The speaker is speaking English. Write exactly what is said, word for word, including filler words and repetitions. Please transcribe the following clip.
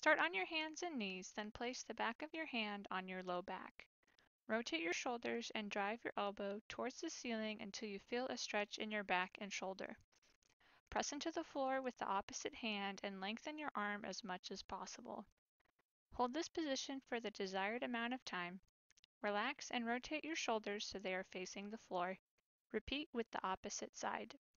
Start on your hands and knees, then place the back of your hand on your low back. Rotate your shoulders and drive your elbow towards the ceiling until you feel a stretch in your back and shoulder. Press into the floor with the opposite hand and lengthen your arm as much as possible. Hold this position for the desired amount of time. Relax and rotate your shoulders so they are facing the floor. Repeat with the opposite side.